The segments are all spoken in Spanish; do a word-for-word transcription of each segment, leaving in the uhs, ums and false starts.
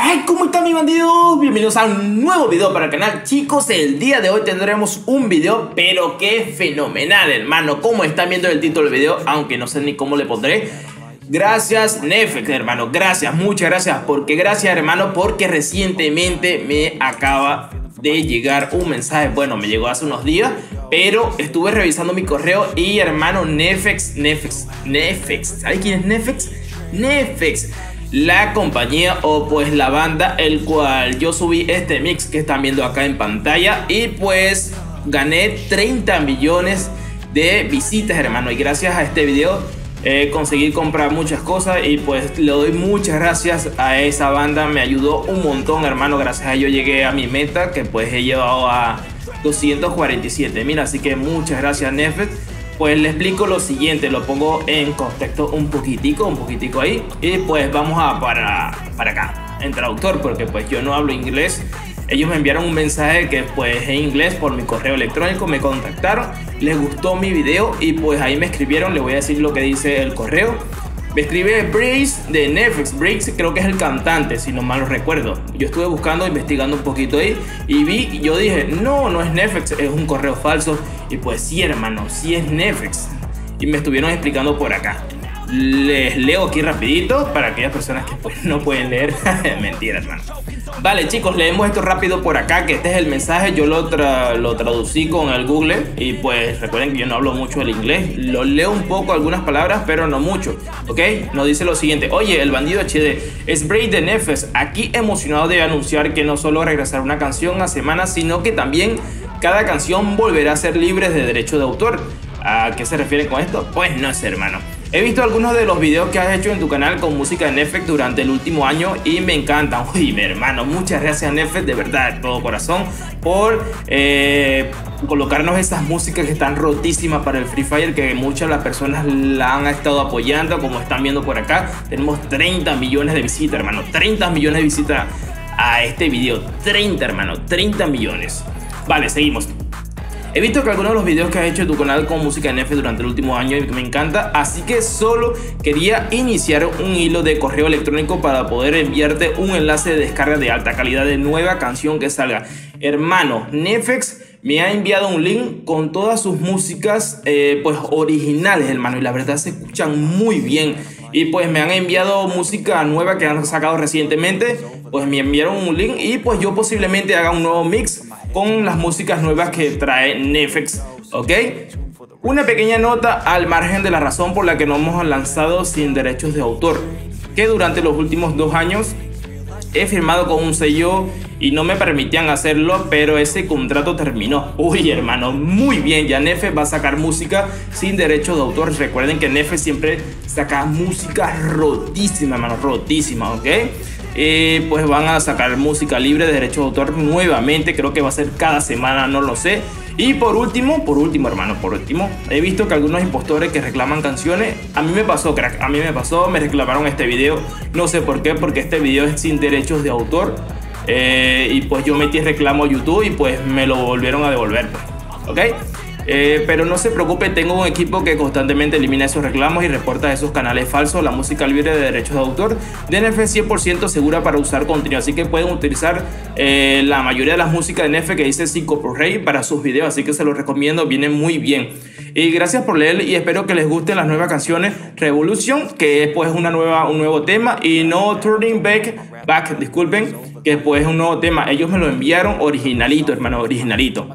Hey, ¿cómo están mis bandidos? Bienvenidos a un nuevo video para el canal. Chicos, el día de hoy tendremos un video, pero qué fenomenal, hermano. Como están viendo el título del video, aunque no sé ni cómo le pondré. Gracias Netflix, hermano, gracias, muchas gracias. Porque gracias, hermano, porque recientemente me acaba de llegar un mensaje. Bueno, me llegó hace unos días, pero estuve revisando mi correo y, hermano, Netflix, Netflix, Netflix ¿sabes quién es Netflix? Netflix, la compañía o pues la banda el cual yo subí este mix que están viendo acá en pantalla, y pues gané treinta millones de visitas, hermano, y gracias a este video eh, conseguí comprar muchas cosas y pues le doy muchas gracias a esa banda. Me ayudó un montón, hermano. Gracias a ello llegué a mi meta, que pues he llevado a doscientos cuarenta y siete mil, así que muchas gracias Netflix. Pues le explico lo siguiente, lo pongo en contexto un poquitico, un poquitico ahí. Y pues vamos a para, para acá, en traductor, porque pues yo no hablo inglés. Ellos me enviaron un mensaje que pues en inglés por mi correo electrónico, me contactaron, les gustó mi video y pues ahí me escribieron. Le voy a decir lo que dice el correo. Me escribe Brace de Netflix. Brace creo que es el cantante, si no mal lo recuerdo. Yo estuve buscando, investigando un poquito ahí y vi, y yo dije, no, no es Netflix, es un correo falso. Y pues sí, hermano, sí es Netflix. Y me estuvieron explicando por acá. Les leo aquí rapidito para aquellas personas que pues no pueden leer. Mentira, hermano. Vale, chicos, leemos esto rápido por acá, que este es el mensaje. Yo lo, tra lo traducí con el Google y pues recuerden que yo no hablo mucho el inglés. Lo leo un poco, algunas palabras, pero no mucho, ¿ok? Nos dice lo siguiente: oye, el bandido H D, es Bray de Netflix, aquí emocionado de anunciar que no solo regresará una canción a semana, sino que también cada canción volverá a ser libre de derecho de autor. ¿A qué se refiere con esto? Pues no sé, hermano. He visto algunos de los videos que has hecho en tu canal con música de Netflix durante el último año y me encantan. Uy, mi hermano, muchas gracias Netflix, de verdad, de todo corazón, por eh, colocarnos esas músicas que están rotísimas para el Free Fire, que muchas de las personas la han estado apoyando, como están viendo por acá. Tenemos treinta millones de visitas, hermano, treinta millones de visitas a este video. treinta, hermano, treinta millones. Vale, seguimos. He visto que algunos de los videos que has hecho en tu canal con música de Netflix durante el último año y me encanta, así que solo quería iniciar un hilo de correo electrónico para poder enviarte un enlace de descarga de alta calidad de nueva canción que salga. Hermano, Netflix me ha enviado un link con todas sus músicas eh, pues originales, hermano, y la verdad se escuchan muy bien. Y pues me han enviado música nueva que han sacado recientemente. Pues me enviaron un link y pues yo posiblemente haga un nuevo mix con las músicas nuevas que trae Netflix, ¿ok? Una pequeña nota al margen de la razón por la que no hemos lanzado sin derechos de autor, que durante los últimos dos años he firmado con un sello y no me permitían hacerlo, pero ese contrato terminó. Uy, hermano, muy bien, ya Netflix va a sacar música sin derechos de autor. Recuerden que Netflix siempre saca música rotísima, hermano, rotísima, ¿ok? Eh, pues van a sacar música libre de derechos de autor nuevamente, creo que va a ser cada semana, no lo sé. Y por último, por último hermano, por último, he visto que algunos impostores que reclaman canciones, a mí me pasó, crack, a mí me pasó, me reclamaron este video, no sé por qué, porque este video es sin derechos de autor. Eh, y pues yo metí reclamo a YouTube y pues me lo volvieron a devolver, ¿ok? Eh, pero no se preocupe, tengo un equipo que constantemente elimina esos reclamos y reporta esos canales falsos. La música libre de derechos de autor de Netflix es cien por ciento segura para usar contenido, así que pueden utilizar eh, la mayoría de las músicas de Netflix que dice sin copyright para sus videos, así que se los recomiendo, vienen muy bien. Y gracias por leer y espero que les gusten las nuevas canciones. Revolution, que es pues una nueva, un nuevo tema, y No Turning Back, back disculpen, que pues es un nuevo tema. Ellos me lo enviaron originalito, hermano, originalito.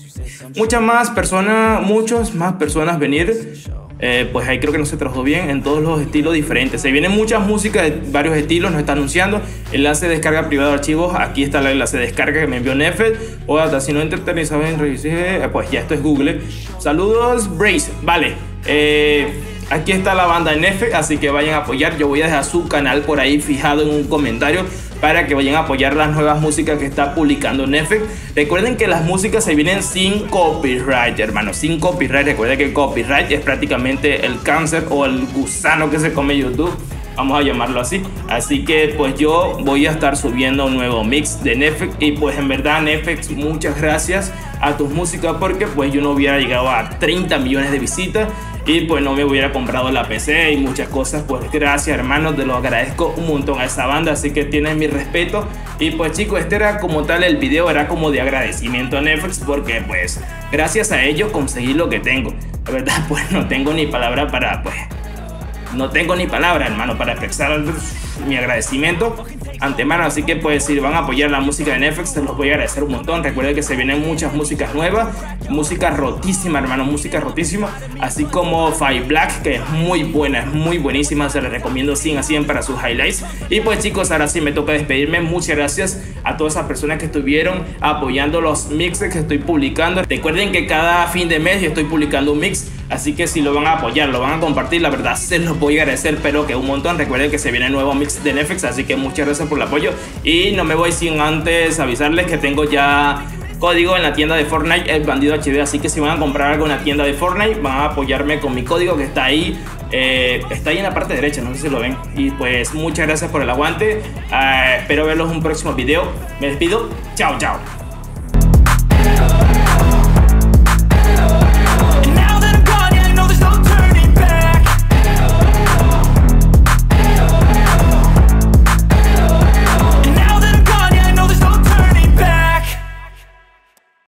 Muchas más personas, muchas más personas venir. Eh, pues ahí creo que no se tradujo bien, en todos los estilos diferentes. Se vienen muchas músicas de varios estilos, nos está anunciando. Enlace de descarga privado de archivos. Aquí está el enlace de descarga que me envió Netflix. O hasta si no entretenizado en revisar, pues ya esto es Google. Saludos, Brace. Vale. Eh, aquí está la banda de Netflix, así que vayan a apoyar. Yo voy a dejar su canal por ahí fijado en un comentario para que vayan a apoyar las nuevas músicas que está publicando Netflix. Recuerden que las músicas se vienen sin copyright, hermano, sin copyright. Recuerden que el copyright es prácticamente el cáncer o el gusano que se come YouTube, vamos a llamarlo así. Así que pues yo voy a estar subiendo un nuevo mix de Netflix. Y pues en verdad Netflix, muchas gracias a tus músicas, porque pues yo no hubiera llegado a treinta millones de visitas y pues no me hubiera comprado la P C y muchas cosas. Pues gracias, hermano, te lo agradezco un montón a esa banda, así que tienes mi respeto. Y pues chicos, este era como tal el video, era como de agradecimiento a Netflix, porque pues gracias a ellos conseguí lo que tengo. La verdad, pues no tengo ni palabra para, pues no tengo ni palabra, hermano, para expresar mi agradecimiento antemano. Así que pues si van a apoyar la música de Netflix, se los voy a agradecer un montón. Recuerden que se vienen muchas músicas nuevas, música rotísima, hermano, música rotísima, así como Five Black, que es muy buena, es muy buenísima, se les recomiendo cien a cien para sus highlights. Y pues chicos, ahora sí me toca despedirme. Muchas gracias a todas esas personas que estuvieron apoyando los mixes que estoy publicando. Recuerden que cada fin de mes yo estoy publicando un mix, así que si lo van a apoyar, lo van a compartir, la verdad se los voy a agradecer, pero que un montón. Recuerden que se viene el nuevo mix de Netflix, así que muchas gracias por el apoyo. Y no me voy sin antes avisarles que tengo ya código en la tienda de Fortnite, el Bandido H D, así que si van a comprar algo en la tienda de Fortnite, van a apoyarme con mi código que está ahí, eh, está ahí en la parte derecha, no sé si lo ven. Y pues muchas gracias por el aguante, uh, espero verlos en un próximo video. Me despido, chao chao.